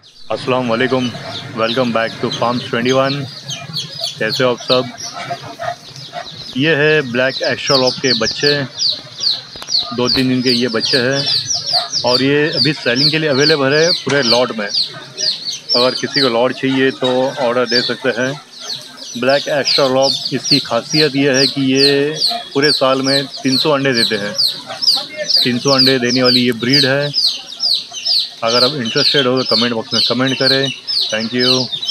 अस्सलाम वालेकुम, welcome back to farms 21। कैसे हो आप सब? ये है ब्लैक एस्ट्रोलॉप के बच्चे, 2-3 दिन के ये बच्चे हैं और ये अभी सेलिंग के लिए अवेलेबल है पूरे लॉट में। अगर किसी को लॉट चाहिए तो ऑर्डर दे सकते हैं। ब्लैक एस्ट्रोलॉप, इसकी खासियत ये है कि ये पूरे साल में 300 अंडे देते हैं। 300 अंडे देने वाली ये ब्रीड है। अगर आप इंटरेस्टेड हो तो कमेंट बॉक्स में कमेंट करें। Thank you.